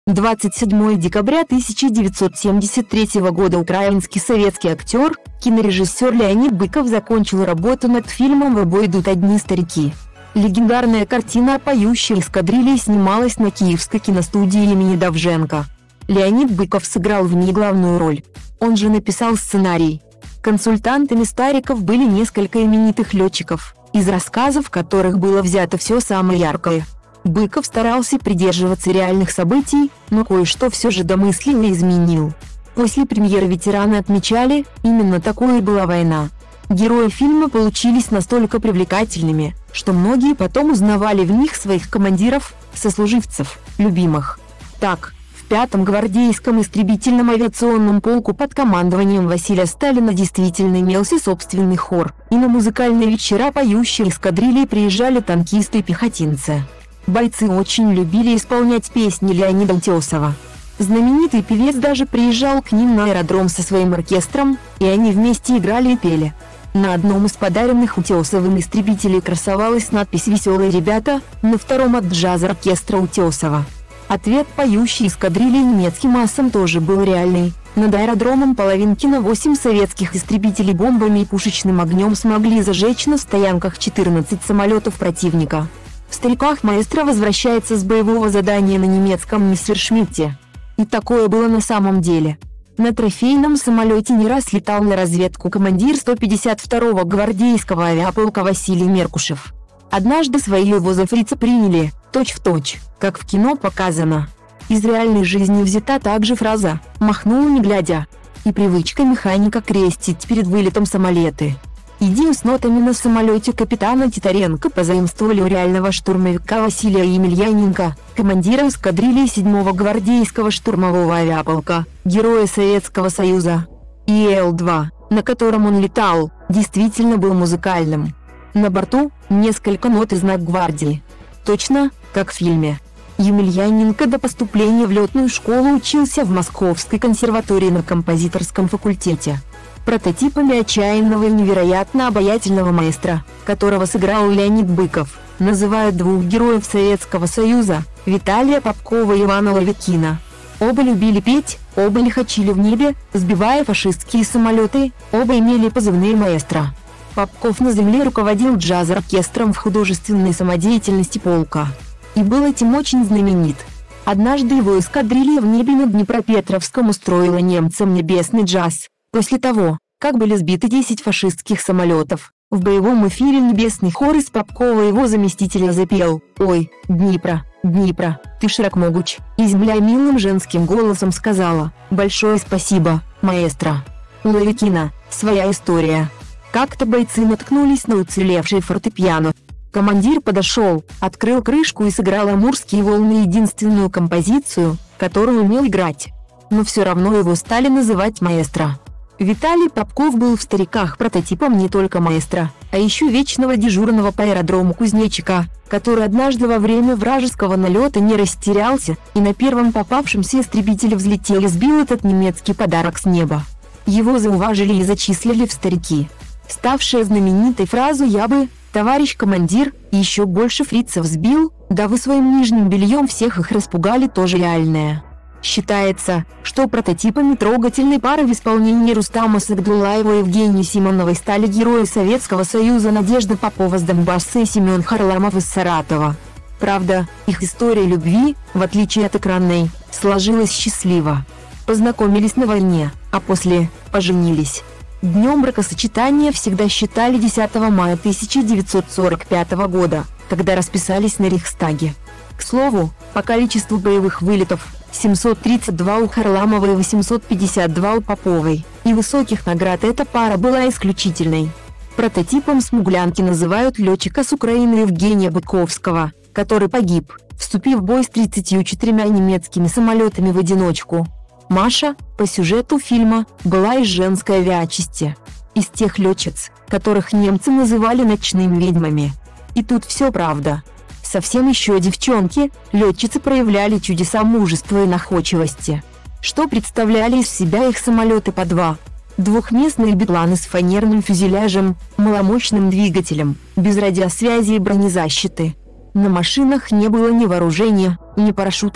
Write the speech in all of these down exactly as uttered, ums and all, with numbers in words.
двадцать седьмого декабря тысяча девятьсот семьдесят третьего года украинский советский актер, кинорежиссер Леонид Быков закончил работу над фильмом «В бой идут одни старики». Легендарная картина о поющей эскадрилье снималась на Киевской киностудии имени Довженко. Леонид Быков сыграл в ней главную роль. Он же написал сценарий. Консультантами Стариков были несколько именитых летчиков, из рассказов которых было взято все самое яркое. Быков старался придерживаться реальных событий, но кое-что все же домыслил и изменил. После премьеры ветераны отмечали, именно такой и была война. Герои фильма получились настолько привлекательными, что многие потом узнавали в них своих командиров, сослуживцев, любимых. Так, в пятом гвардейском истребительном авиационном полку под командованием Василия Сталина действительно имелся собственный хор, и на музыкальные вечера поющей эскадрильи приезжали танкисты и пехотинцы. Бойцы очень любили исполнять песни Леонида Утесова. Знаменитый певец даже приезжал к ним на аэродром со своим оркестром, и они вместе играли и пели. На одном из подаренных Утесовым истребителей красовалась надпись «Веселые ребята», на втором от джаз-оркестра Утесова. Ответ поющей эскадрильи немецким ассам тоже был реальный. Над аэродромом Половинкино восемь советских истребителей бомбами и пушечным огнем смогли зажечь на стоянках четырнадцать самолетов противника. В «Стариках» маэстро возвращается с боевого задания на немецком Мессершмитте. И такое было на самом деле. На трофейном самолете не раз летал на разведку командир сто пятьдесят второго гвардейского авиаполка Василий Меркушев. Однажды своего за фрица приняли, точь-в-точь, как в кино показано. Из реальной жизни взята также фраза «махнул не глядя» и привычка механика крестить перед вылетом самолеты. Идею с нотами на самолете капитана Титаренко позаимствовали у реального штурмовика Василия Емельяненко, командира эскадрильи седьмого гвардейского штурмового авиаполка, героя Советского Союза. И Эл два, на котором он летал, действительно был музыкальным. На борту несколько нот и знак гвардии. Точно, как в фильме. Емельяненко до поступления в летную школу учился в Московской консерватории на композиторском факультете. Прототипами отчаянного и невероятно обаятельного маэстро, которого сыграл Леонид Быков, называют двух героев Советского Союза, Виталия Попкова и Ивана Ловикина. Оба любили петь, оба лихачили в небе, сбивая фашистские самолеты, оба имели позывные маэстро. Попков на земле руководил джаз-оркестром в художественной самодеятельности полка. И был этим очень знаменит. Однажды его эскадрилья в небе над Днепропетровском устроила немцам небесный джаз. После того, как были сбиты десять фашистских самолетов, в боевом эфире небесный хор из Попкова и его заместителя запел «Ой, Днепра, Днепра, ты широк могуч», и земля милым женским голосом сказала «Большое спасибо, маэстро». У Ловикина своя история. Как-то бойцы наткнулись на уцелевший фортепиано. Командир подошел, открыл крышку и сыграл «Амурские волны», единственную композицию, которую умел играть. Но все равно его стали называть маэстро. Виталий Попков был в «Стариках» прототипом не только маэстро, а еще вечного дежурного по аэродрому кузнечика, который однажды во время вражеского налета не растерялся и на первом попавшемся истребителе взлетел и сбил этот немецкий подарок с неба. Его зауважили и зачислили в «Старики». Ставшая знаменитой фразу «Я бы, товарищ командир, еще больше фрицев сбил, да вы своим нижним бельем всех их распугали» тоже реальная. Считается, что прототипами трогательной пары в исполнении Рустама Сагдулаева и Евгении Симоновой стали герои Советского Союза Надежда Попова с Донбасса и Семен Харламов из Саратова. Правда, их история любви, в отличие от экранной, сложилась счастливо. Познакомились на войне, а после – поженились. Днем бракосочетания всегда считали десятого мая тысяча девятьсот сорок пятого года, когда расписались на Рейхстаге. К слову, по количеству боевых вылетов – семьсот тридцать два у Харламовой и восемьсот пятьдесят два у Поповой, и высоких наград эта пара была исключительной. Прототипом смуглянки называют летчика с Украины Евгения Быковского, который погиб, вступив в бой с тридцатью четырьмя немецкими самолетами в одиночку. Маша, по сюжету фильма, была из женской авиачасти. Из тех летчиц, которых немцы называли ночными ведьмами. И тут все правда. Совсем еще девчонки, летчицы проявляли чудеса мужества и находчивости. Что представляли из себя их самолеты по два? Двухместные бипланы с фанерным фюзеляжем, маломощным двигателем, без радиосвязи и бронезащиты. На машинах не было ни вооружения, ни парашютов,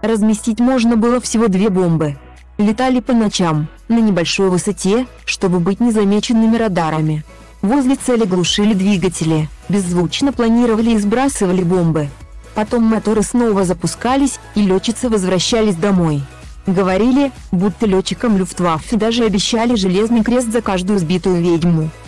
Разместить можно было всего две бомбы. Летали по ночам, на небольшой высоте, чтобы быть незамеченными радарами. Возле цели глушили двигатели, беззвучно планировали и сбрасывали бомбы. Потом моторы снова запускались, и летчицы возвращались домой. Говорили, будто летчикам Люфтваффе даже обещали железный крест за каждую сбитую ведьму.